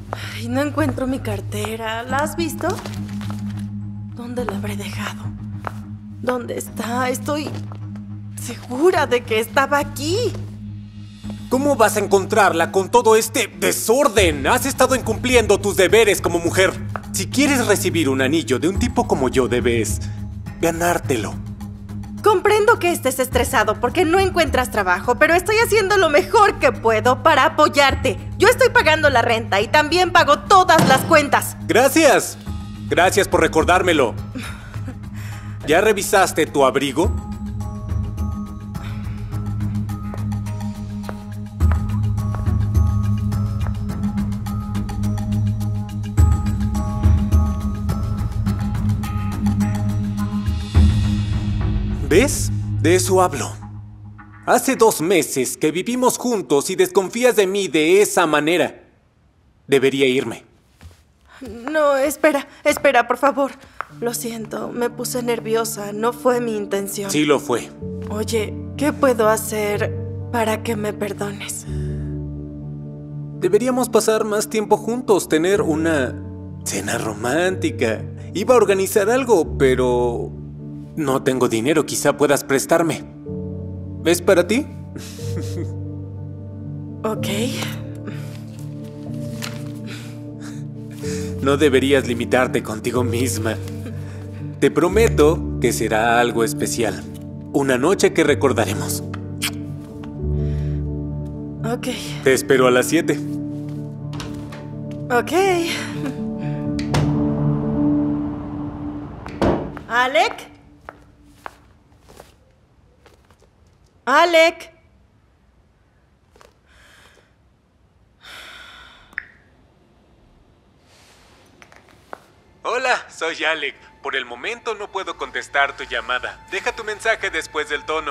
Ay, no encuentro mi cartera. ¿La has visto? ¿Dónde la habré dejado? ¿Dónde está? Estoy segura de que estaba aquí. ¿Cómo vas a encontrarla con todo este desorden? Has estado incumpliendo tus deberes como mujer. Si quieres recibir un anillo de un tipo como yo, debes ganártelo. Comprendo que estés estresado porque no encuentras trabajo, pero estoy haciendo lo mejor que puedo para apoyarte. Yo estoy pagando la renta y también pago todas las cuentas. Gracias. Gracias por recordármelo. ¿Ya revisaste tu abrigo? ¿Ves? De eso hablo. Hace 2 meses que vivimos juntos y desconfías de mí de esa manera. Debería irme. No, espera, por favor. Lo siento, me puse nerviosa. No fue mi intención. Sí lo fue. Oye, ¿qué puedo hacer para que me perdones? Deberíamos pasar más tiempo juntos, tener una cena romántica. Iba a organizar algo, pero no tengo dinero, quizá puedas prestarme. ¿Es para ti? Ok. No deberías limitarte contigo misma. Te prometo que será algo especial. Una noche que recordaremos. Ok. Te espero a las 7. Ok. ¿Alec? ¡Alec! Hola, soy Alec. Por el momento no puedo contestar tu llamada. Deja tu mensaje después del tono.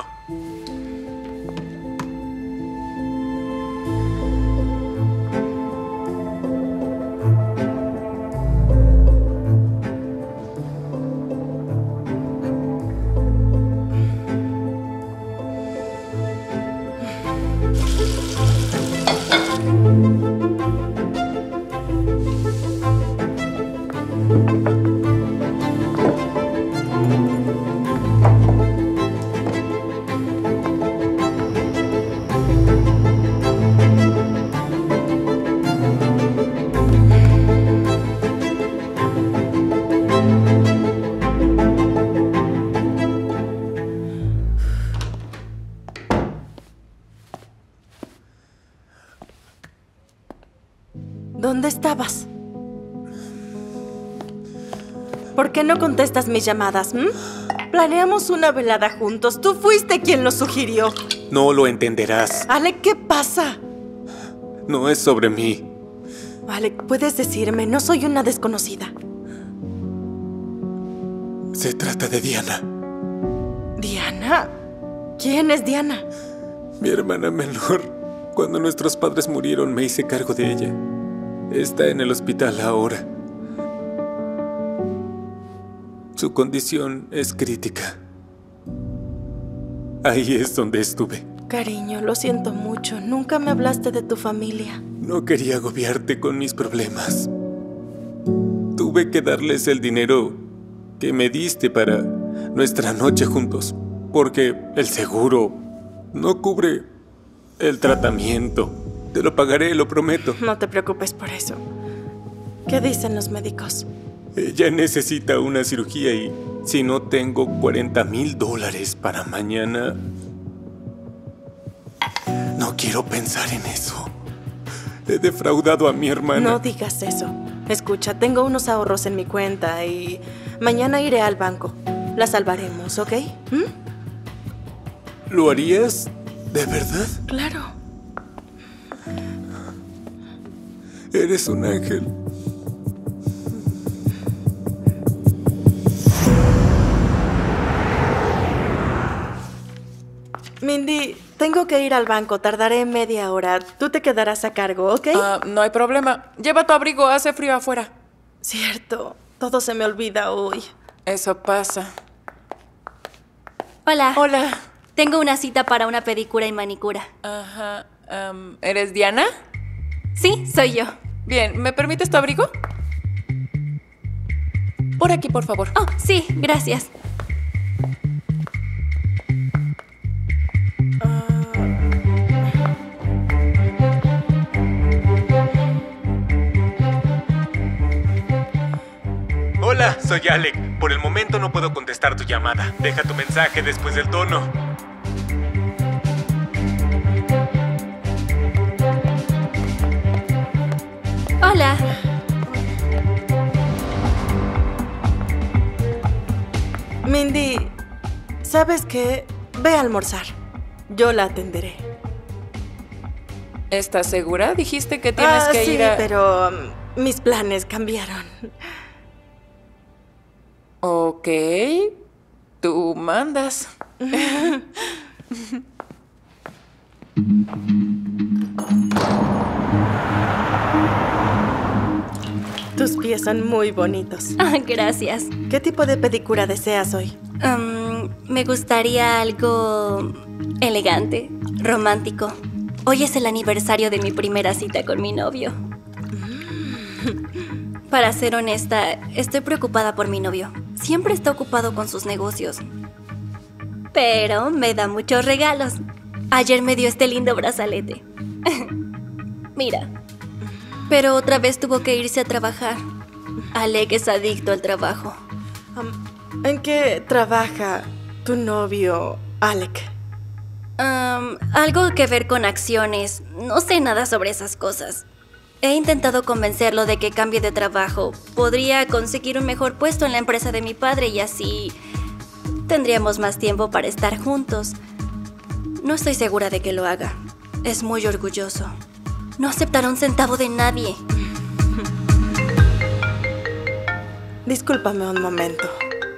¿Dónde estabas? ¿Por qué no contestas mis llamadas? Planeamos una velada juntos. Tú fuiste quien lo sugirió. No lo entenderás. Alec, ¿qué pasa? No es sobre mí. Alec, puedes decirme, no soy una desconocida. Se trata de Diana. ¿Diana? ¿Quién es Diana? Mi hermana menor. Cuando nuestros padres murieron, me hice cargo de ella. Está en el hospital ahora. Su condición es crítica. Ahí es donde estuve. Cariño, lo siento mucho. Nunca me hablaste de tu familia. No quería agobiarte con mis problemas. Tuve que darles el dinero que me diste para nuestra noche juntos, porque el seguro no cubre el tratamiento. Te lo pagaré, lo prometo. No te preocupes por eso. ¿Qué dicen los médicos? Ella necesita una cirugía y si no tengo $40,000 para mañana, no quiero pensar en eso. He defraudado a mi hermana. No digas eso. Escucha, tengo unos ahorros en mi cuenta y mañana iré al banco. La salvaremos, ¿ok? ¿Lo harías de verdad? Claro. Eres un ángel. Mindy, tengo que ir al banco. Tardaré media hora. Tú te quedarás a cargo, ¿ok? No hay problema. Lleva tu abrigo, hace frío afuera. Cierto. Todo se me olvida hoy. Eso pasa. Hola. Hola. Tengo una cita para una pedicura y manicura. Ajá. ¿Eres Diana? Sí, soy yo. Bien, ¿me permites tu abrigo? Por aquí, por favor. Oh, sí, gracias. Hola, soy Alec. Por el momento no puedo contestar tu llamada. Deja tu mensaje después del tono. Hola. Mindy, ¿sabes qué? Ve a almorzar. Yo la atenderé. ¿Estás segura? Dijiste que tienes que sí, ir a... pero mis planes cambiaron. Ok, tú mandas. Tus pies son muy bonitos. Ah, gracias. ¿Qué tipo de pedicura deseas hoy? Me gustaría algo elegante, romántico. Hoy es el aniversario de mi primera cita con mi novio. Para ser honesta, estoy preocupada por mi novio. Siempre está ocupado con sus negocios. Pero me da muchos regalos. Ayer me dio este lindo brazalete. Mira. Pero otra vez tuvo que irse a trabajar. Alec es adicto al trabajo. ¿En qué trabaja tu novio, Alec? Algo que ver con acciones. No sé nada sobre esas cosas. He intentado convencerlo de que cambie de trabajo. Podría conseguir un mejor puesto en la empresa de mi padre y así tendríamos más tiempo para estar juntos. No estoy segura de que lo haga. Es muy orgulloso. No aceptará un centavo de nadie. Discúlpame un momento.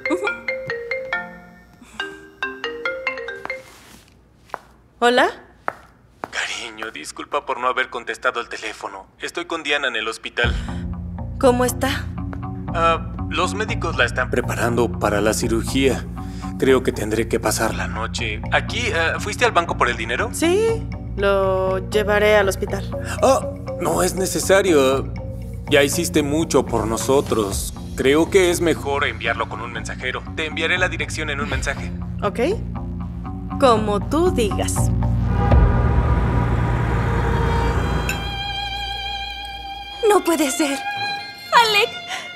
¿Hola? Cariño, disculpa por no haber contestado el teléfono. Estoy con Diana en el hospital. ¿Cómo está? Los médicos la están preparando para la cirugía. Creo que tendré que pasar la noche aquí. ¿Fuiste al banco por el dinero? Sí, lo llevaré al hospital. Oh, no es necesario. Ya hiciste mucho por nosotros. Creo que es mejor enviarlo con un mensajero. Te enviaré la dirección en un mensaje. ¿Ok? Como tú digas. No puede ser. Alec.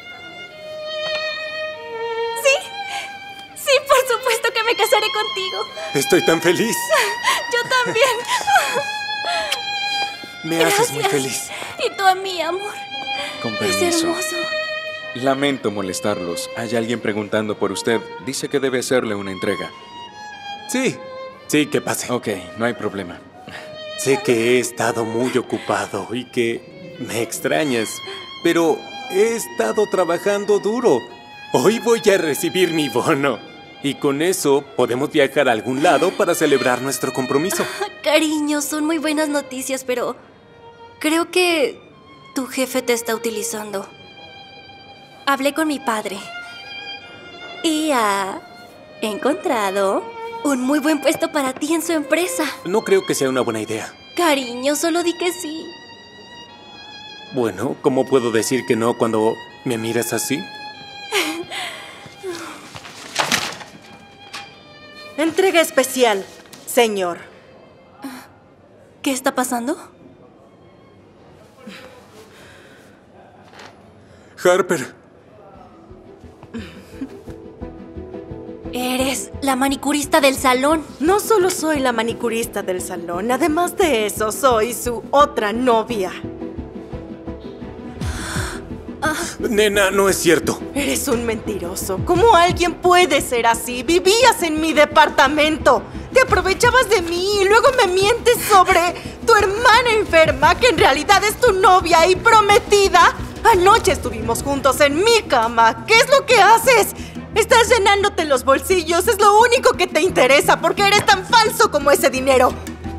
Sí, por supuesto que me casaré contigo. Estoy tan feliz. Yo también. Me haces muy feliz. Y tú a mí, amor. Con Es permiso. hermoso. Lamento molestarlos. Hay alguien preguntando por usted. Dice que debe hacerle una entrega. Sí, que pase. Ok, no hay problema. Sé que he estado muy ocupado y que me extrañas, pero he estado trabajando duro. Hoy voy a recibir mi bono. Y con eso podemos viajar a algún lado para celebrar nuestro compromiso. Cariño, son muy buenas noticias, pero creo que tu jefe te está utilizando. Hablé con mi padre y ha encontrado un muy buen puesto para ti en su empresa. No creo que sea una buena idea. Cariño, solo di que sí. Bueno, ¿cómo puedo decir que no cuando me miras así? Entrega especial, señor. ¿Qué está pasando? Harper. Eres la manicurista del salón. No solo soy la manicurista del salón, además de eso, soy su otra novia. Nena, no es cierto. Eres un mentiroso. ¿Cómo alguien puede ser así? Vivías en mi departamento. Te aprovechabas de mí y luego me mientes sobre tu hermana enferma, que en realidad es tu novia y prometida. Anoche estuvimos juntos en mi cama. ¿Qué es lo que haces? Estás llenándote los bolsillos. Es lo único que te interesa porque eres tan falso como ese dinero.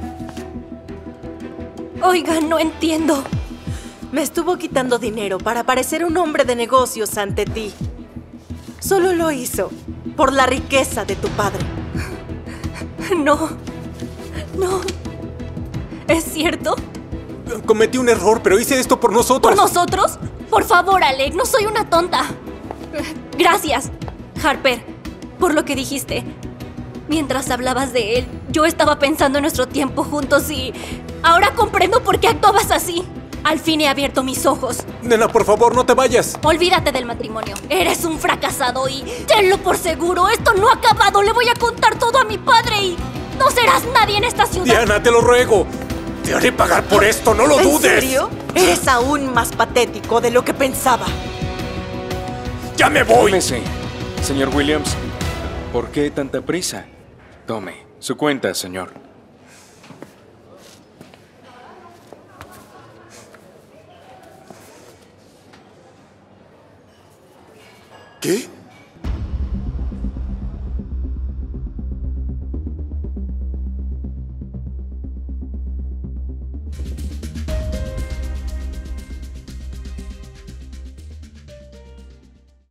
Oiga, no entiendo. Me estuvo quitando dinero para parecer un hombre de negocios ante ti. Solo lo hizo por la riqueza de tu padre. No. ¿Es cierto? Cometí un error, pero hice esto por nosotros. ¿Por nosotros? Por favor, Alec, no soy una tonta. Gracias, Harper, por lo que dijiste. Mientras hablabas de él, yo estaba pensando en nuestro tiempo juntos y ahora comprendo por qué actuabas así. Al fin he abierto mis ojos. Nena, por favor, no te vayas. Olvídate del matrimonio. Eres un fracasado y tenlo por seguro. Esto no ha acabado. Le voy a contar todo a mi padre y no serás nadie en esta ciudad. Diana, te lo ruego. Te haré pagar por esto, no lo dudes. ¿En serio? Eres aún más patético de lo que pensaba. ¡Ya me voy! Cálmese, señor Williams. ¿Por qué tanta prisa? Tome su cuenta, señor. ¿Qué?